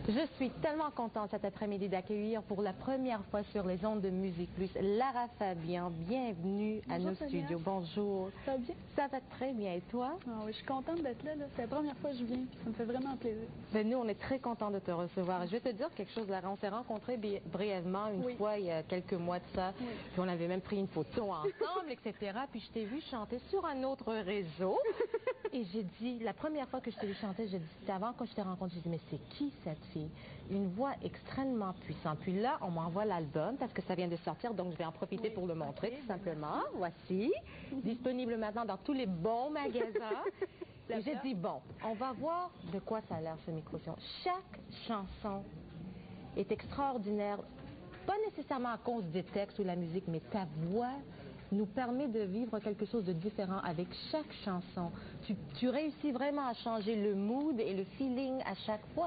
Je suis tellement contente cet après-midi d'accueillir pour la première fois sur les ondes de Musique Plus Lara Fabian. Bienvenue à nos studios. Bonjour. Ça va bien? Ça va très bien. Et toi? Ah oui, je suis contente d'être là. C'est la première fois que je viens, puis ça me fait vraiment plaisir. Ben, nous, on est très contents de te recevoir. Je vais te dire quelque chose, Lara. On s'est rencontrés brièvement une fois il y a quelques mois de ça. Oui. Puis on avait même pris une photo ensemble, etc. Puis je t'ai vu chanter sur un autre réseau. Et j'ai dit, la première fois que je t'ai vu chanter, j'ai dit, c'était avant que je t'ai rencontré, j'ai dit, mais c'est qui cette fille? Une voix extrêmement puissante. Puis là, on m'envoie l'album parce que ça vient de sortir, donc je vais en profiter pour le montrer, tout simplement. Voici, disponible maintenant dans tous les bons magasins. Et j'ai dit, bon, on va voir de quoi ça a l'air ce micro-son. Chaque chanson est extraordinaire, pas nécessairement à cause des textes ou la musique, mais ta voix nous permet de vivre quelque chose de différent avec chaque chanson. Tu réussis vraiment à changer le mood et le feeling à chaque fois.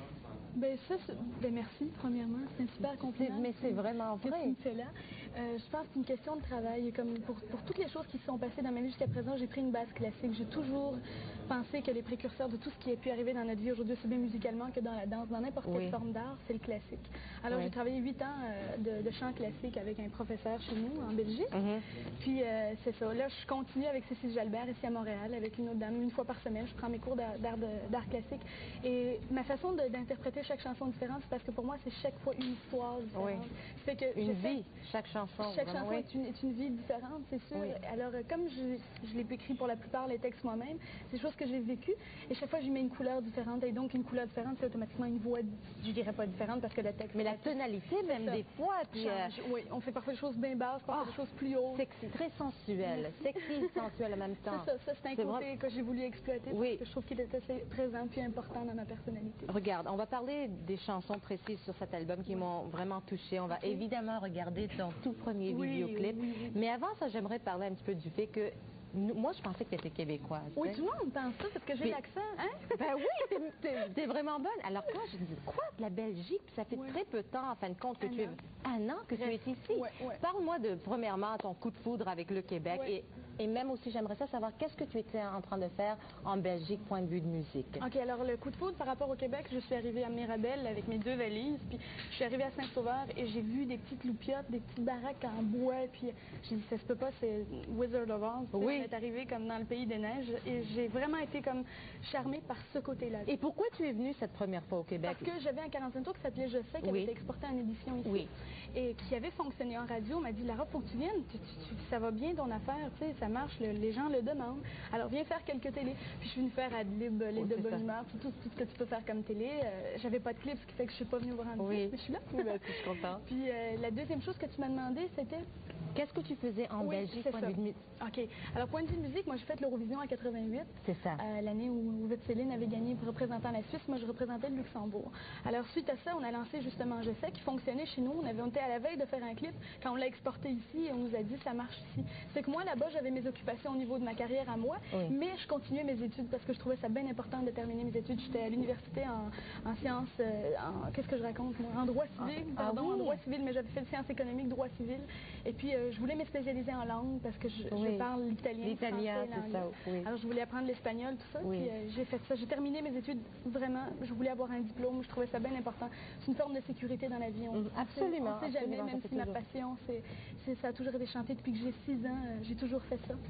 Ben ça, merci, premièrement. C'est un super compliment. Mais c'est vraiment vrai. Que tu me fais là. Je pense que c'est une question de travail. Comme pour toutes les choses qui se sont passées dans ma vie jusqu'à présent, j'ai pris une base classique. J'ai toujours pensé que les précurseurs de tout ce qui a pu arriver dans notre vie aujourd'hui, aussi bien musicalement que dans la danse, dans n'importe quelle forme d'art, c'est le classique. Alors j'ai travaillé 8 ans de chant classique avec un professeur chez nous, en Belgique. Puis c'est ça. Là, je continue avec Cécile Jalbert ici à Montréal, avec une autre dame. Une fois par semaine, je prends mes cours d'art classique. Et ma façon d'interpréter chaque chanson différente, c'est parce que pour moi, c'est chaque fois une histoire différente. Fait que une vie, chaque chanson. Chaque chanson est une vie différente, c'est sûr. Alors, comme je l'ai écrit pour la plupart les textes moi-même, c'est des choses que j'ai vécues. Et chaque fois, j'y mets une couleur différente. Et donc, une couleur différente, c'est automatiquement une voix, je dirais pas différente parce que le texte... Mais la tonalité, même des fois. Puis, oui, on fait parfois des choses bien basses, parfois des choses plus hautes. Sexy, très sensuel. Sexy et sensuel en même temps. C'est ça, c'est un côté que j'ai voulu exploiter parce que je trouve qu'il était assez présent puis important dans ma personnalité. Regarde, on va parler des chansons précises sur cet album qui m'ont vraiment touchée. On va évidemment regarder ton tout premier vidéoclip. Mais avant ça, j'aimerais parler un petit peu du fait que moi, je pensais que tu étais québécoise. Oui, tout le monde pense ça parce que j'ai l'accent. Hein? Ben oui, t'es vraiment bonne. Alors quand je dis quoi de la Belgique, puis ça fait très peu de temps, en fin de compte, que tu es un an que tu es ici. Parle-moi de, premièrement, ton coup de foudre avec le Québec et même aussi, j'aimerais savoir qu'est-ce que tu étais en train de faire en Belgique, point de vue de musique. OK, alors le coup de foudre par rapport au Québec, je suis arrivée à Mirabel avec mes 2 valises, puis je suis arrivée à Saint-Sauveur et j'ai vu des petites loupiottes, des petites baraques en bois, puis j'ai dit, ça se peut pas, c'est Wizard of Oz. On est arrivé comme dans le pays des neiges et j'ai vraiment été comme charmée par ce côté-là. Et pourquoi tu es venue cette première fois au Québec? Parce que j'avais un 45 tours qui s'appelait Je sais, qui avait été exporté en édition ici et qui avait fonctionné en radio. On m'a dit, Lara, faut que tu viennes, ça va bien ton affaire, tu sais, ça marche, les gens le demandent. Alors viens faire quelques télés. Puis je suis venue faire Adlib, les de bonne humeur, tout ce que tu peux faire comme télé. J'avais pas de clip, ce qui fait que je suis pas venue vous rendre mais je suis là. Je suis contente. Puis la deuxième chose que tu m'as demandé, c'était... Qu'est-ce que tu faisais en Belgique, point de vue de musique? OK. Alors, point de vue de musique, moi, j'ai fait l'Eurovision en 88. C'est ça. L'année où Céline avait gagné représentant la Suisse. Moi, je représentais le Luxembourg. Alors, suite à ça, on a lancé justement Je sais, qui fonctionnait chez nous. On était à la veille de faire un clip. Quand on l'a exporté ici, on nous a dit, ça marche ici. C'est que moi, là-bas, j'avais mes occupations au niveau de ma carrière à moi, mais je continuais mes études parce que je trouvais ça bien important de terminer mes études. J'étais à l'université en sciences, qu'est-ce que je raconte, moi? En droit civil, en droit civil, mais j'avais fait sciences économiques, droit civil. Et puis, je voulais me spécialiser en langue parce que je parle l'italien, c'est ça. Alors, je voulais apprendre l'espagnol, tout ça. Puis, j'ai fait ça. J'ai terminé mes études vraiment. Je voulais avoir un diplôme. Je trouvais ça bien important. C'est une forme de sécurité dans la vie. Absolument. On ne sait jamais, même si ma passion, ça a toujours été chanter depuis que j'ai 6 ans. J'ai toujours fait ça.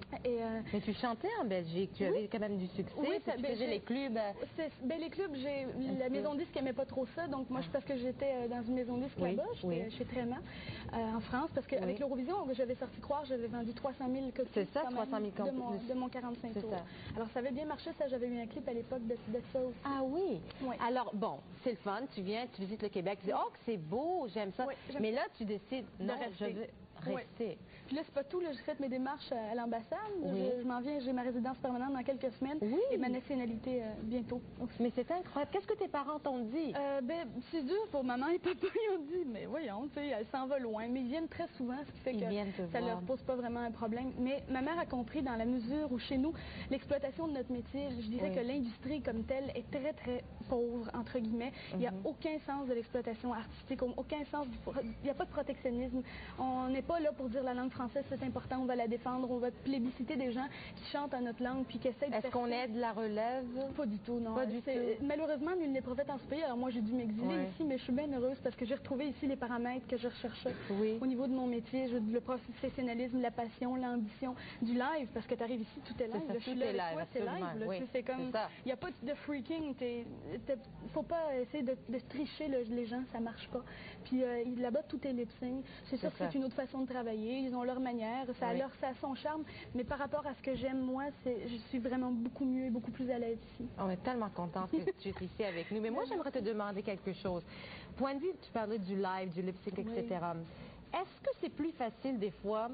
Mais tu chantais en Belgique, tu avais quand même du succès, tu faisais les clubs. Les clubs, la maison disque n'aimait pas trop ça, donc moi, parce que j'étais dans une maison disque là-bas, j'étais chez Tréma, en France, parce qu'avec l'Eurovision, j'avais sorti croire, j'avais vendu 300 000 copies. C'est ça, 300 000 copies. De mon 45 tours. Alors, ça avait bien marché, ça, j'avais eu un clip à l'époque de ça aussi. Ah oui? Alors, bon, c'est le fun, tu viens, tu visites le Québec, tu dis, oh, que c'est beau, j'aime ça. Mais là, tu décides, non, je veux rester. Puis là, c'est pas tout, j'ai fait mes démarches à l'ambassade. Je m'en viens, j'ai ma résidence permanente dans quelques semaines et ma nationalité bientôt aussi. Mais c'est incroyable. Qu'est-ce que tes parents t'ont dit? C'est dur pour maman et papa. Ils ont dit, mais voyons, tu sais, elle s'en va loin. Mais ils viennent très souvent, ce qui fait que ça leur pose pas vraiment un problème. Mais ma mère a compris dans la mesure où, chez nous, l'exploitation de notre métier, je dirais que l'industrie comme telle est très, très pauvre, entre guillemets. Il n'y a aucun sens de l'exploitation artistique, aucun sens, il n'y a pas de protectionnisme. On n'est pas pas là pour dire la langue française, c'est important, on va la défendre, on va plébisciter des gens qui chantent en notre langue puis qui essaient de Est-ce qu'on aide la relève? Pas du tout, non. Pas du tout. Malheureusement, nul n'est prophète en ce pays. Alors moi, j'ai dû m'exiler ici, mais je suis bien heureuse parce que j'ai retrouvé ici les paramètres que je recherchais au niveau de mon métier. Le professionnalisme, la passion, l'ambition, du live, parce que tu arrives ici, tout est live. Ça, Je suis là avec toi, c'est live. Oui, c'est comme, il n'y a pas de freaking. Faut pas essayer de tricher les gens, ça marche pas. Puis là-bas, tout est lip-sync. C'est sûr que c'est une autre façon de travailler. Ils ont leur manière, ça a son charme. Mais par rapport à ce que j'aime, moi, je suis vraiment beaucoup mieux et beaucoup plus à l'aise ici. On est tellement contente que tu es ici avec nous. Mais moi, j'aimerais te demander quelque chose. Point de vue, tu parlais du live, du lip-sync, etc. Est-ce que c'est plus facile des fois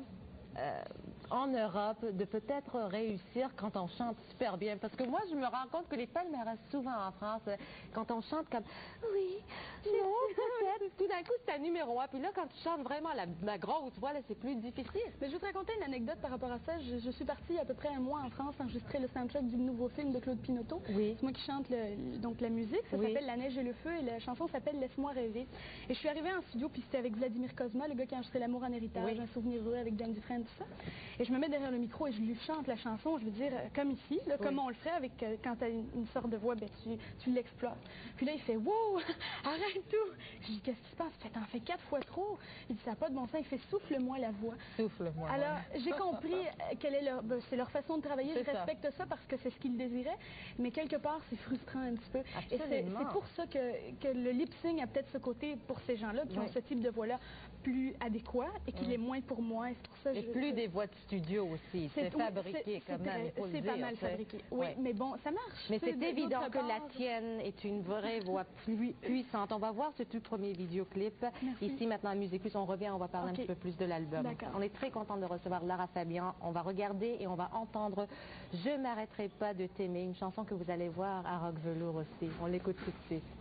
en Europe de peut-être réussir quand on chante super bien? Parce que moi, je me rends compte que les palmarès, souvent en France, quand on chante comme « oui, non, peut-être », tout d'un coup, c'est un numéro 1. Puis là, quand tu chantes vraiment la grosse voix, c'est plus difficile. Mais je vais te raconter une anecdote par rapport à ça. Je suis partie il y a à peu près un mois en France enregistrer le soundtrack du nouveau film de Claude Pinoteau. C'est moi qui chante donc la musique. Ça s'appelle La neige et le feu et la chanson s'appelle Laisse-moi rêver. Et je suis arrivée en studio, puis c'était avec Vladimir Cosma, le gars qui a enregistré L'amour en héritage, Un souvenir heureux avec Dan Dufresne, tout ça. Et je me mets derrière le micro et je lui chante la chanson, je veux dire, comme ici, là, comme on le ferait avec, quand tu as une sorte de voix, ben, tu l'exploites. Puis là, il fait « Wow, arrête tout! » Je dis « Qu'est-ce qui se passe? T'en fais 4 fois trop. » Il dit « Ça n'a pas de bon sens. » Il fait « Souffle-moi la voix. » Souffle-moi. Alors, j'ai compris quelle est c'est leur façon de travailler. Je respecte ça parce que c'est ce qu'ils désiraient. Mais quelque part, c'est frustrant un petit peu. Absolument. Et c'est pour ça que le lip-sync a peut-être ce côté, pour ces gens-là, qui ont ce type de voix-là, plus adéquat et qu'il est moins pour moi. Et c'est pour ça et plus des voix de studio aussi. C'est fabriqué quand même, il faut le dire. C'est pas mal fabriqué. Oui, mais bon, ça marche. Mais c'est évident que la tienne est une vraie voix puissante. On va voir ce tout premier vidéoclip. Ici, maintenant, à Musique Plus, on revient, on va parler un petit peu plus de l'album. On est très content de recevoir Lara Fabian. On va regarder et on va entendre « Je m'arrêterai pas de t'aimer », une chanson que vous allez voir à Rock Velours aussi. On l'écoute tout de suite.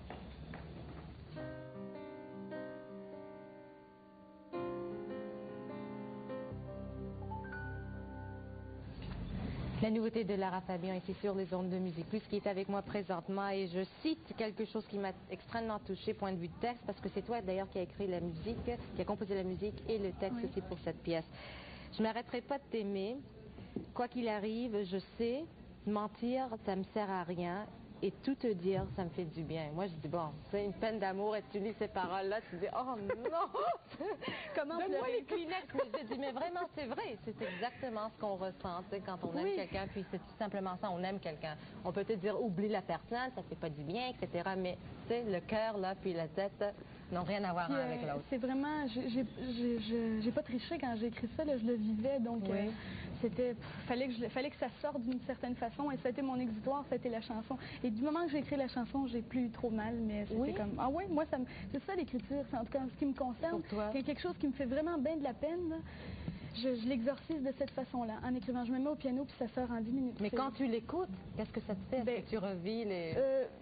La nouveauté de Lara Fabian ici sur les ondes de Musique Plus, qui est avec moi présentement, et je cite quelque chose qui m'a extrêmement touchée, point de vue de texte, parce que c'est toi d'ailleurs qui a écrit la musique, qui a composé la musique et le texte aussi pour cette pièce. Je m'arrêterai pas de t'aimer, quoi qu'il arrive, je sais, mentir, ça me sert à rien. Et tout te dire, ça me fait du bien. Moi, je dis, bon, c'est une peine d'amour et tu lis ces paroles-là, tu dis, oh non! Comment donne-moi les Kleenex. Mais je dis, mais vraiment, c'est vrai. C'est exactement ce qu'on ressent quand on aime quelqu'un. Puis c'est tout simplement ça, on aime quelqu'un. On peut te dire, oublie la personne, ça fait pas du bien, etc. Mais, tu sais, le cœur, là, puis la tête n'ont rien à voir avec l'autre. C'est vraiment, j'ai pas triché quand j'ai écrit ça, là, je le vivais, donc fallait que ça sorte d'une certaine façon, et ça a été mon exutoire, ça a été la chanson. Et du moment que j'ai écrit la chanson, j'ai plus eu trop mal, mais c'était comme, ah ouais, moi, c'est ça l'écriture, c'est en tout cas ce qui me concerne. Il y a quelque chose qui me fait vraiment bien de la peine, là. Je l'exorcise de cette façon-là, en écrivant. Je me mets au piano, puis ça sort en 10 minutes. Mais quand tu l'écoutes, qu'est-ce que ça te fait? Est-ce que tu revis les...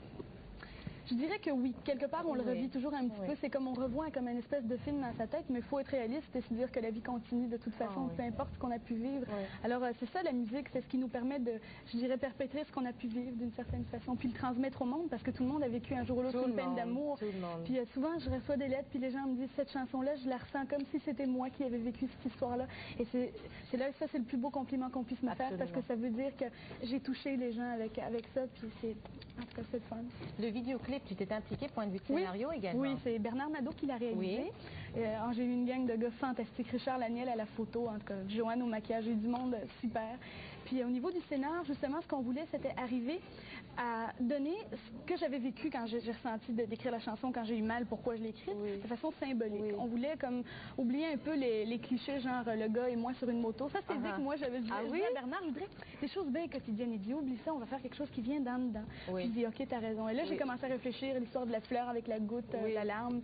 Je dirais que oui. Quelque part, on le revit toujours un petit peu. C'est comme on revoit comme une espèce de film dans sa tête, mais il faut être réaliste et se dire que la vie continue de toute façon, peu importe ce qu'on a pu vivre. Alors, c'est ça la musique, c'est ce qui nous permet de, je dirais, perpétrer ce qu'on a pu vivre d'une certaine façon, puis le transmettre au monde, parce que tout le monde a vécu un jour ou l'autre une peine d'amour. Puis souvent, je reçois des lettres, puis les gens me disent, cette chanson-là, je la ressens comme si c'était moi qui avais vécu cette histoire-là. Et c'est là, ça, c'est le plus beau compliment qu'on puisse me faire, parce que ça veut dire que j'ai touché les gens avec ça, puis en tout cas, c'est le fun. Le vidéoclip, tu t'es impliqué, point de vue de scénario également? Oui, c'est Bernard Nadeau qui l'a réalisé. J'ai eu une gang de gars fantastiques. Richard Laniel à la photo, en tout cas, Joanne au maquillage, j'ai eu du monde super. Puis au niveau du scénar, justement, ce qu'on voulait, c'était arriver à donner ce que j'avais vécu quand j'ai ressenti d'écrire la chanson, quand j'ai eu mal, pourquoi je l'ai écrite, de façon symbolique. On voulait comme oublier un peu les clichés, genre le gars et moi sur une moto. Ça, c'était dit que moi, j'avais dit à Bernard, je voudrais des choses bien quotidiennes. Il dit, oublie ça, on va faire quelque chose qui vient d'en dedans. Puis il dit, OK, t'as raison. Et là, j'ai commencé à réfléchir à l'histoire de la fleur avec la goutte, la larme,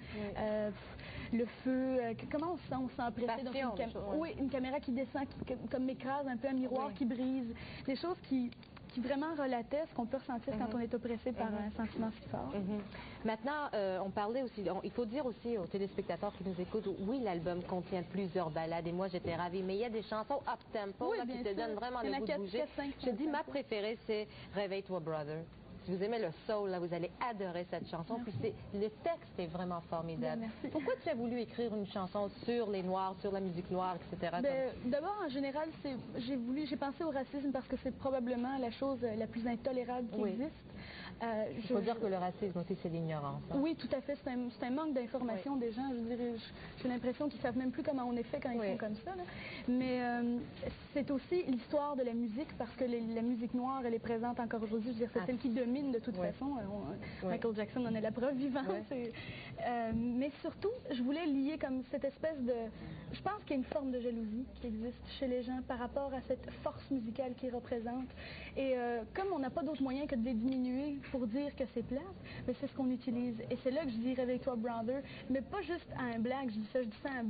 le feu, comment on se sent? On se sent pressé dans une caméra qui descend, qui comme m'écrase, un peu un miroir qui brise. Des choses qui vraiment relataient ce qu'on peut ressentir quand on est oppressé par un sentiment si fort. Maintenant, on parlait aussi, il faut dire aussi aux téléspectateurs qui nous écoutent, oui, l'album contient plusieurs ballades et moi j'étais ravie, mais il y a des chansons up-tempo qui te donnent vraiment le goût de bouger. Je dis ma préférée, c'est Réveille-toi, Brother. Si vous aimez le soul, là, vous allez adorer cette chanson. Puis le texte est vraiment formidable. Merci. Pourquoi tu as voulu écrire une chanson sur les Noirs, sur la musique noire, etc.? D'abord, en général, j'ai pensé au racisme parce que c'est probablement la chose la plus intolérable qui existe. Il faut dire que le racisme aussi, c'est l'ignorance. Hein? Oui, tout à fait. C'est un manque d'information des gens. Je dirais, j'ai l'impression qu'ils ne savent même plus comment on est fait quand ils font comme ça. Là. Mais c'est aussi l'histoire de la musique parce que la musique noire, elle est présente encore aujourd'hui. Je veux dire, c'est celle qui domine de toute façon. Michael Jackson en est la preuve vivante. Mais surtout, je voulais lier comme cette espèce de... Je pense qu'il y a une forme de jalousie qui existe chez les gens par rapport à cette force musicale qu'ils représentent. Et comme on n'a pas d'autre moyen que de les diminuer pour dire que c'est plate, mais c'est ce qu'on utilise. Et c'est là que je dis réveille-toi, brother, mais pas juste à un blague, je dis ça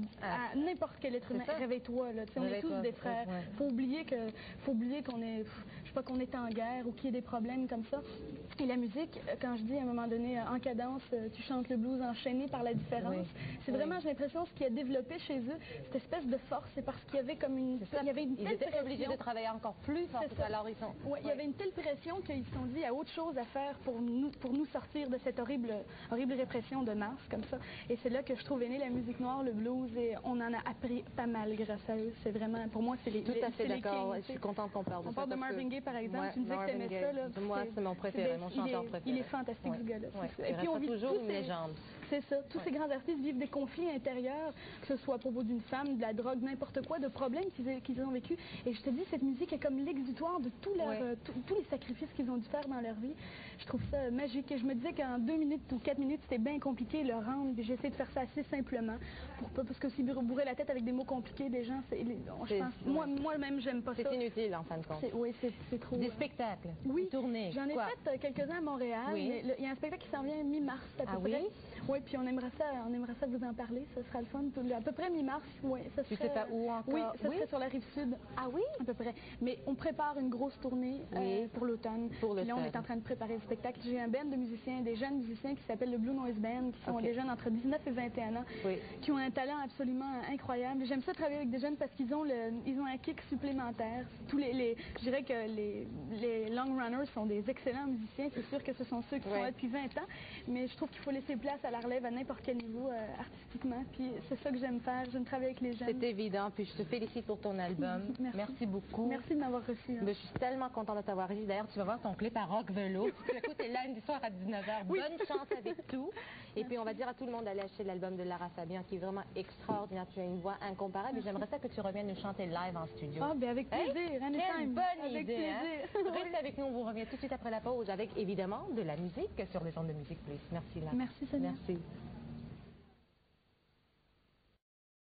à n'importe quel être humain. Réveille-toi, là. On est tous des frères. Faut oublier qu'on est, je sais pas, qu'on est en guerre ou qu'il y ait des problèmes comme ça. Et la musique, quand je dis à un moment donné en cadence, tu chantes le blues enchaîné par la différence, c'est vraiment, j'ai l'impression, ce qui a développé chez eux cette espèce de force, c'est parce qu'il y avait comme une... Il y avait une telle pression. Obligés de travailler encore plus fort. Alors ils sont... il y avait une telle pression qu'ils se sont dit, il y a autre chose à faire pour nous sortir de cette horrible répression de masse, comme ça. Et c'est là que je trouve est née la musique noire, le blues, et on en a appris pas mal grâce à eux. C'est vraiment, pour moi, c'est les... Tout à fait d'accord. Je suis contente qu'on parle de ça. On parle de Marvin Gaye, par exemple. Tu me disais que tu aimais ça. Là, moi, c'est mon préféré, mon chanteur préféré. Il est fantastique, ce gars-là. Et puis on vit toujours une légende. C'est ça. Tous ces grands artistes vivent des conflits intérieurs, que ce soit à propos d'une femme, de la drogue, n'importe quoi, de problèmes qu'ils ont vécu. Et je te dis, cette musique est comme l'exutoire de tous les sacrifices qu'ils ont dû faire dans leur vie. Je trouve ça magique. Et je me disais qu'en 2 minutes ou 4 minutes, c'était bien compliqué de le rendre. J'ai essayé de faire ça assez simplement. Parce que si bourrer la tête avec des mots compliqués des gens, moi-même, j'aime pas ça. C'est inutile, en fin de compte. Oui, c'est trop... Des spectacles, des tournées. J'en ai fait quelques-uns à Montréal. Il y a un spectacle qui s'en vient mi-mars, à peu près. Oui, puis on aimerait ça vous en parler. Ça sera le fun. À peu près mi-mars, oui. Tu sais pas où encore? Oui, ça serait sur la Rive-Sud. Ah oui? À peu près. Mais on prépare une grosse tournée pour l'automne. Puis là, on est en train de préparer le spectacle. J'ai un band de musiciens, des jeunes musiciens qui s'appellent le Blue Noise Band, qui sont des jeunes entre 19 et 21 ans, qui ont un talent absolument incroyable. J'aime ça travailler avec des jeunes parce qu'ils ont un kick supplémentaire. Je dirais que les long runners sont des excellents musiciens. C'est sûr que ce sont ceux qui sont là depuis 20 ans, mais je trouve qu'il faut laisser place à la relève à n'importe quel niveau artistiquement. Puis c'est ça que j'aime faire. J'aime travailler avec les jeunes. C'est évident. Puis je te félicite pour ton album. Merci beaucoup. Merci de m'avoir reçu. Je suis tellement contente de t'avoir ici. D'ailleurs, tu vas voir ton clip à Rock Velo. Tu écoutes, c'est lundi soir à 19h. Bonne chance avec tout. Et puis on va dire à tout le monde d'aller acheter l'album de Lara Fabian qui est vraiment extraordinaire. Tu as une voix incomparable. Et j'aimerais ça que tu reviennes nous chanter live en studio. Ah, bien avec plaisir. Quelle bonne idée. Reste avec nous. On vous revient tout de suite après la pause avec évidemment de la musique sur les ondes de Musique Plus. Merci, Lara. Merci, Sonia. Merci.